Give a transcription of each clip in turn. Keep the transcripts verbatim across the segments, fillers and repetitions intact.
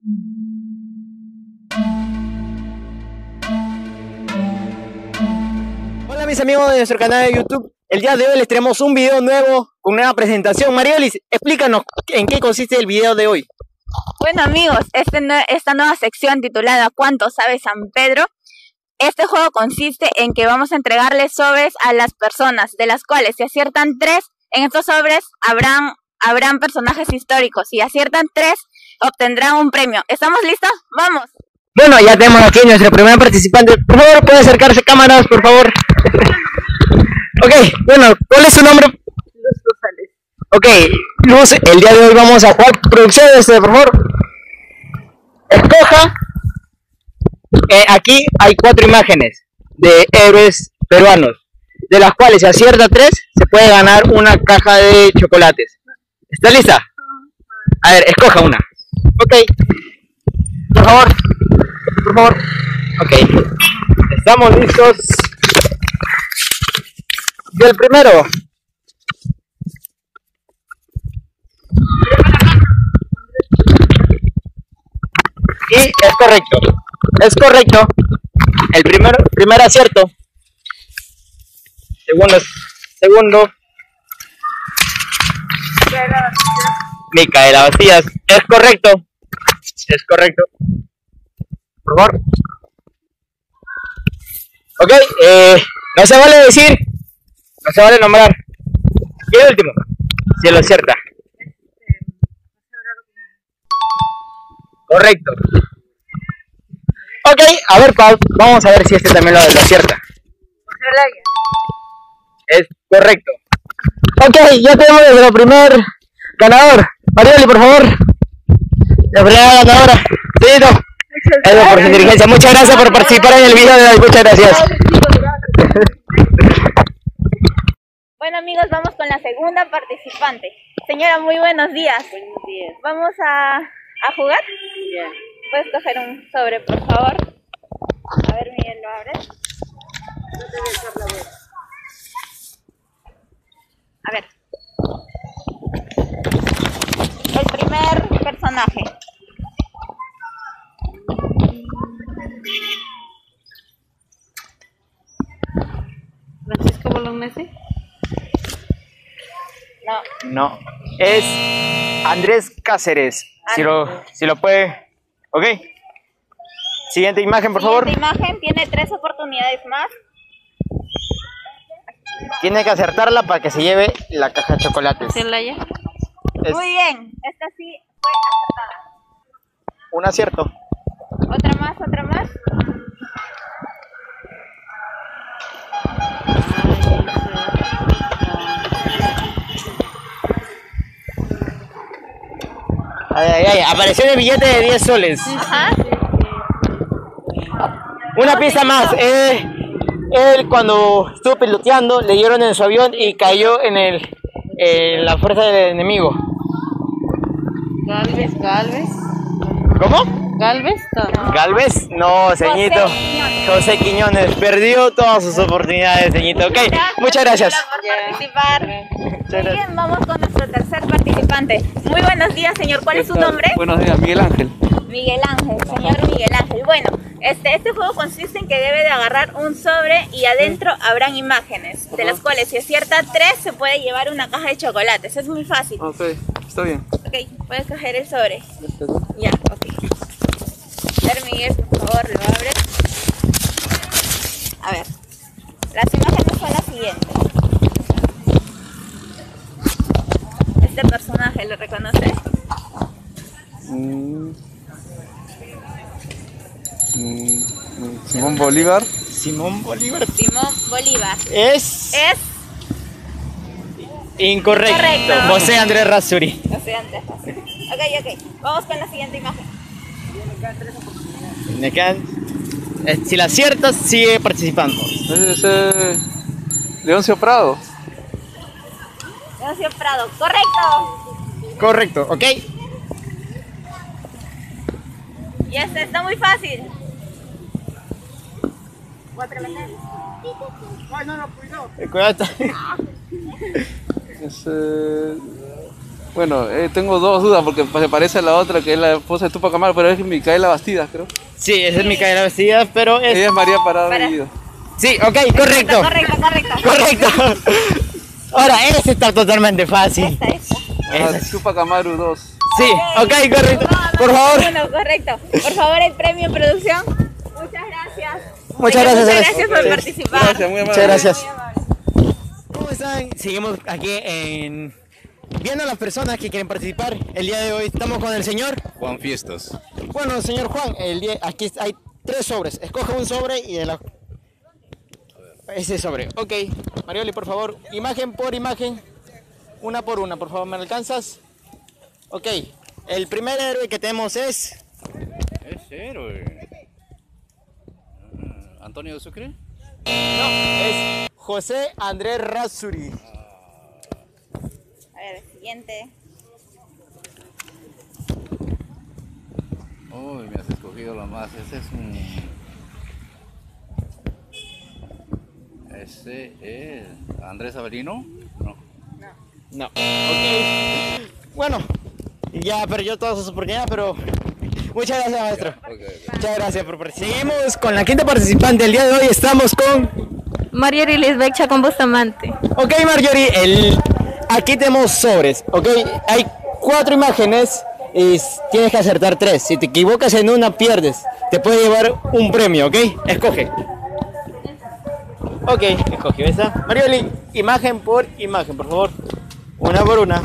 Hola mis amigos de nuestro canal de YouTube. El día de hoy les traemos un video nuevo con nueva presentación. Mariolis, explícanos en qué consiste el video de hoy. Bueno amigos, este, esta nueva sección titulada ¿Cuánto sabe San Pedro? Este juego consiste en que vamos a entregarle sobres a las personas, de las cuales si aciertan tres, en estos sobres habrán, habrán personajes históricos. Si aciertan tres, obtendrán un premio. ¿Estamos listos? ¡Vamos! Bueno, ya tenemos aquí nuestro primer participante. Por favor, puede acercarse cámaras, por favor. Ok, bueno, ¿cuál es su nombre? Luz Rosales. Ok, Luz, el día de hoy vamos a jugar. Producción, este, por favor. Escoja. Eh, aquí hay cuatro imágenes de héroes peruanos, de las cuales si acierta tres, se puede ganar una caja de chocolates. ¿Está lista? A ver, escoja una. Ok. Por favor. Por favor. Ok. Estamos listos. Y el primero. Y es correcto. Es correcto. El primero, primer acierto. Segundo, segundo. Micaela Bastías. Es correcto. Es correcto. Por favor. Ok, eh, no se vale decir, no se vale nombrar. Y el último, si lo acierta. Correcto. Ok, a ver, Pau, vamos a ver si este también lo, lo acierta. Es correcto. Ok, ya tenemos nuestro primer ganador. Marioli, por favor. La primera ganadora. Sí, no. Eso por su dirigencia. Muchas gracias por participar en el video de hoy. Muchas gracias. Bueno amigos, vamos con la segunda participante. Señora, muy buenos días. Buenos días. ¿Vamos a, a jugar? Yeah. ¿Puedes coger un sobre, por favor? A ver, Miguel, ¿lo abres? A ver. El primer personaje. Francisco Bolognesi. No. No, es Andrés Cáceres. Si lo, si lo puede. Ok. Siguiente imagen, por favor. Siguiente imagen tiene tres oportunidades más. Tiene que acertarla para que se lleve la caja de chocolates. Celaya. Es Muy bien, esta sí fue acertada. un acierto. Otra más, otra más. Ay, ay, ay, apareció en el billete de diez soles. Ajá. Una pista más. Eh, él cuando estuvo piloteando le dieron en su avión y cayó en el en la fuerza del enemigo. Galvez, Galvez. ¿Cómo? Galvez, no. ¿Galvez? No, ceñito. José Quiñones. José Quiñones. Perdió todas sus oportunidades, ceñito. Ok, muchas gracias. Por participar. Muy Muchas gracias. bien, vamos con nuestro tercer participante. Muy buenos días, señor. ¿Cuál es su nombre? Buenos días, Miguel Ángel. Miguel Ángel, señor Miguel Ángel. Bueno, este, este juego consiste en que debe de agarrar un sobre y adentro habrán imágenes, de las cuales si acierta tres se puede llevar una caja de chocolates. Es muy fácil. Ok, está bien. Ok, puedes coger el sobre. Ya, ok. A ver, Miguel, por favor, lo abres. A ver, las imágenes son las siguientes. Este personaje, ¿lo reconoces? Mm. Mm. Simón Bolívar. Simón Bolívar. Simón Bolívar. Es Es... incorrecto. Correcto. José Andrés Razuri. No sé antes. Ok, ok. Vamos con la siguiente imagen. Me quedan. eh, Si la aciertas, sigue participando. Es eh, Leoncio Prado. Leoncio Prado. Correcto. Correcto, ok. Y este está muy fácil. Voy a prevenir. Eh, Cuidado. Es, eh, Bueno, eh, tengo dos dudas porque se parece a la otra que es la esposa de Tupac Amaru, pero es Micaela Bastidas, creo. Sí, esa es Micaela Bastidas, pero es... Ella es María Parada Para- Bellido. Sí, ok, correcto. Correcto, correcto. Correcto. Ahora, ese está totalmente fácil. Esta, esta. Ah, Esa. Tupac Amaru dos. Sí, ok, correcto. Por favor. Uno, correcto. Por favor, el premio en producción. Muchas gracias. Muchas Señor, gracias, Muchas Alex. gracias por Sí. participar. Gracias, muy amable. Muchas gracias. Muy amable. ¿Cómo están? Seguimos aquí en... viendo a las personas que quieren participar. El día de hoy estamos con el señor... Juan Fiestas. Bueno, señor Juan, el día... aquí hay tres sobres. Escoge un sobre y de la... ese sobre. Ok. Marioli, por favor, imagen por imagen. Una por una, por favor, ¿me alcanzas? Ok. El primer héroe que tenemos es... Es héroe. Ah, ¿Antonio de Sucre? No, es José Andrés Razzuri. A ver, siguiente. Uy, me has escogido lo más. Ese es un... Ese es... ¿Andrés Avelino? No. No. Ok. Bueno, ya perdió todas sus oportunidades, pero... muchas gracias, maestro. Ok, ok. Muchas gracias por participar. Seguimos con la quinta participante. El día de hoy estamos con... Marjorie Lisbecha con Bustamante. Ok, Marjorie, el... aquí tenemos sobres, ok. Hay cuatro imágenes y s- tienes que acertar tres. Si te equivocas en una, pierdes. Te puede llevar un premio, ok. Escoge. Ok, escoge esa. Marjorie, imagen por imagen, por favor. Una por una.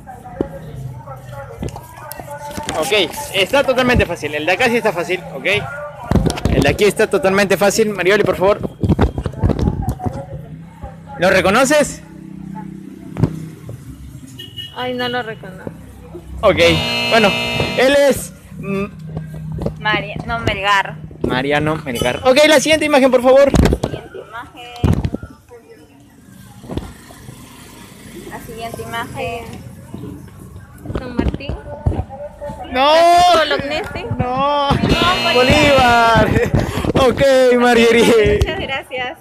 Ok, está totalmente fácil. El de acá sí está fácil, ok. El de aquí está totalmente fácil. Marjorie, por favor. ¿Lo reconoces? Ay, no lo reconozco. Ok, bueno, él es mm, María, no, Melgar. Mariano Melgar. Ok, la siguiente imagen, por favor. Siguiente imagen. La siguiente imagen. San Martín. No, Bolognesi. no, No, Bolívar. Ok, Marjorie. Muchas gracias.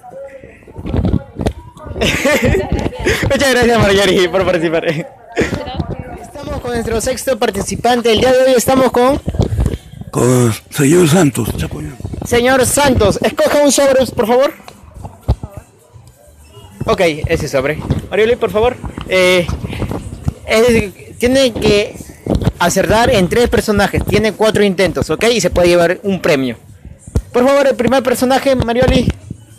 Muchas gracias, Marjorie, por participar. Estamos con nuestro sexto participante. El día de hoy estamos con Con señor Santos, Chapoyán. señor Santos. Escoja un sobre, por favor. Ok, ese sobre. Marjorie, por favor. Eh, es- tiene que acertar en tres personajes. Tiene cuatro intentos, ok, y se puede llevar un premio. Por favor, el primer personaje, Marjorie.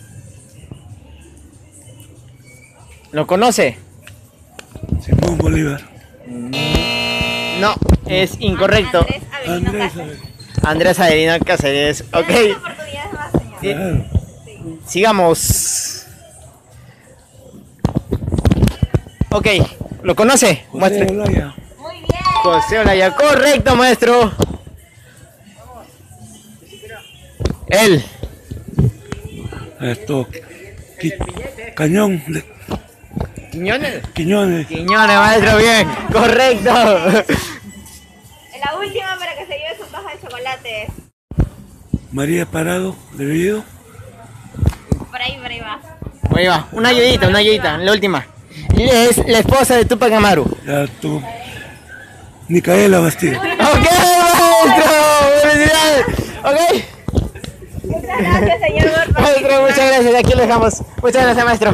¿Lo conoce? Simón Bolívar. No, es incorrecto. Andrés Avelino Andrés. Cáceres. Andrés Adelino Cáceres. Ok, Tiene dos oportunidades más, señor. Sí. Claro. sigamos. Ok, ¿lo conoce? José Muestre. Olaya. Muy bien. José Olaya, correcto, maestro. Él. Esto. Qui- Cañón. de- Quiñones. Quiñones. Quiñones, maestro, bien, correcto. La última para que se lleve su caja de chocolates. María Parado, de Bellido. Por ahí, por ahí va. Ahí va, una ayudita, una ayudita, la última. Es la esposa de Tupac Amaru. Ya tú. Micaela Bastida. Ok, maestro, felicidades. Ok. Muchas gracias, señor Gordo. Maestro, muchas gracias, aquí lo dejamos. Muchas gracias, maestro.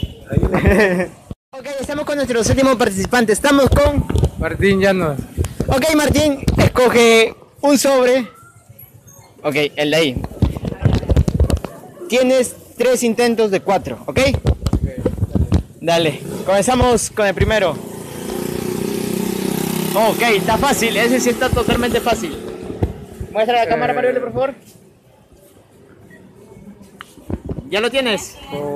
Ok, estamos con nuestro séptimo participante. Estamos con... Martín Llanos. Ok, Martín, escoge un sobre. Ok, el de ahí. Tienes tres intentos de cuatro, ¿ok? Dale, comenzamos con el primero. Ok, está fácil, ese sí está totalmente fácil. Muestra la cámara, Maribel, por favor. ¿Ya lo tienes?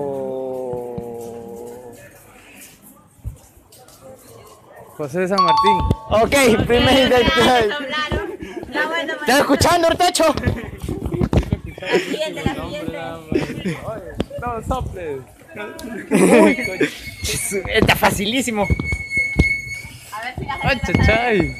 José de San Martín. Ok, primer intento. Hablaron. La buena, ¿Estás escuchando, Ortecho? la siguiente, la siguiente. No, soples. Está facilísimo. A ver si la Ay, gente la sabe. chachay.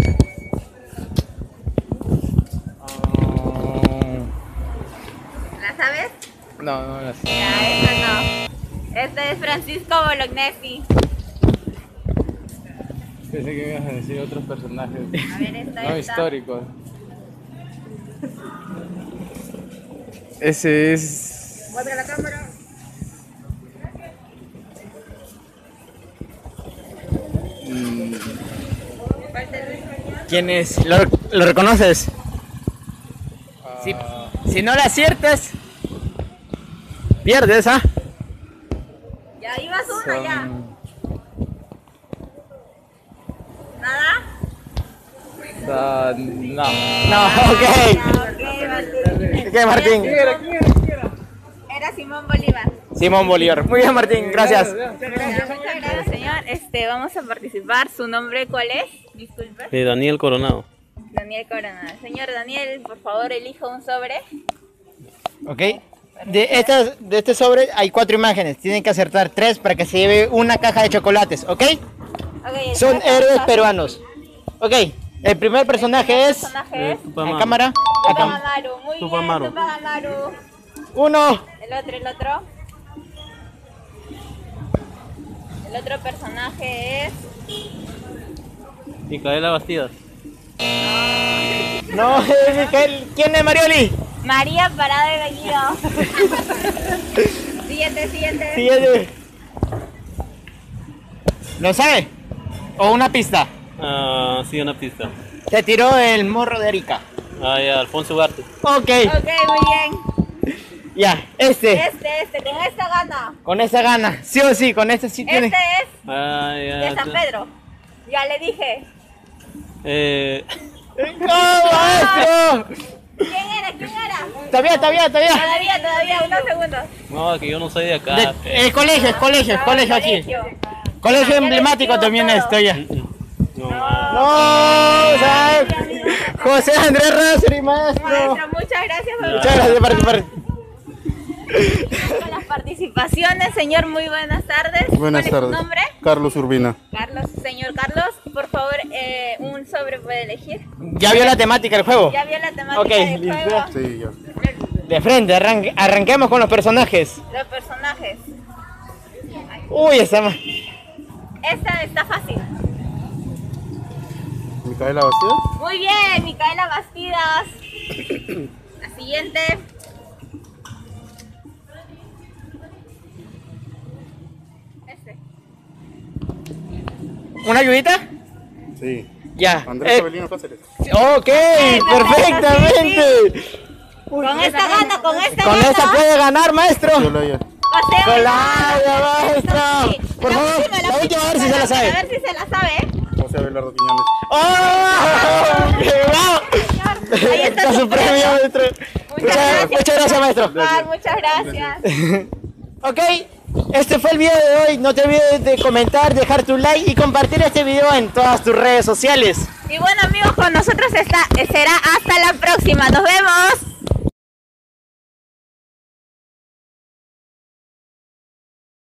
¿La sabes? No, no la sé. Ya, esta no. Este es Francisco Bolognesi. Pensé que me ibas a decir otros personajes. A ver, esta, No esta. históricos. Ese es. Muestra la cámara. ¿Quién es? ¿Lo, lo reconoces? Si, si no la aciertas, pierdes, ¿ah? Ya ibas una ya. ¿Nada? Ah, no. No, ok. Ok, Martín. Ok, Martín. Era Simón Bolívar. Simón Bolívar. Muy bien, Martín, gracias. Muchas gracias, señor. Este, vamos a participar. ¿Su nombre cuál es? Disculpe. Eh, Daniel Coronado. Daniel Coronado. Señor Daniel, por favor, elija un sobre. Ok. De, estas, de este sobre hay cuatro imágenes. Tienen que acertar tres para que se lleve una caja de chocolates, ¿ok? Okay, Son el héroes personaje- peruanos. Ok. El primer personaje El es... personaje es En Tupamaru. cámara. Acá. Tupamaru. Muy Tupamaru. bien, Tupamaru. Uno. El otro, el otro. El otro personaje es... Micaela Bastidas. No, es Micael. ¿Quién es Marioli? María Parada de Bellido. Siguiente, siguiente. Siguiente. ¿Lo sabe? ¿O una pista? Ah, sí, una pista. Te tiró el morro de Erika. Ah, ya, Alfonso Ugarte. Ok. Ok, muy bien. Ya, este. Este, este, con esta gana. Con esa gana. Sí o sí, con este sí tiene. Este es Ah, ya. de San Pedro. Ya le dije. Eh, ¡No, maestro! ¿Quién era? ¿Quién era? Está bien, está bien, está bien. Todavía, todavía, unos segundos. no, que yo no soy de acá. De- pe. el colegio, es colegio, es colegio aquí. Colegio. Colegio Ya le emblemático dijimos también todo. esto ya. No, No, ¿sabes? José Andrés Rosary, maestro. Maestro, muchas gracias por Muchas gracias por participar. con las participaciones, señor. Muy buenas tardes. Buenas ¿Cuál es tardes. su nombre? Carlos Urbina. Carlos, señor Carlos, por favor, eh, un sobre puede elegir. ¿Ya vio la temática del juego? Ya vio la temática Ok, del listo. juego. Sí, ya. De frente, arranque- arranquemos con los personajes. Los personajes. Uy, esa ma- Esta está fácil. Micaela Bastidas. Muy bien, Micaela Bastidas. La siguiente. Este. ¿Una ayudita? Sí. Ya. Andrés Eh, Avelino Cáceres. ok, perfecto, perfectamente. Con esta gana, con esta Con gana. esta puede ganar, maestro. Olaya. Paseo Con de la gana. maestra. Sí. Por La favor, última, la última, a ver si se la sabe. A ver si se la sabe. José Abelardo Quiñones. ¡Oh! ¡Qué bravo! Ahí está su premio, premio. maestro. Muchas, gracias. muchas gracias, maestro. Ah, muchas gracias. Ok, este fue el video de hoy. No te olvides de comentar, dejar tu like y compartir este video en todas tus redes sociales. Y bueno, amigos, con nosotros está, será hasta la próxima. Nos vemos.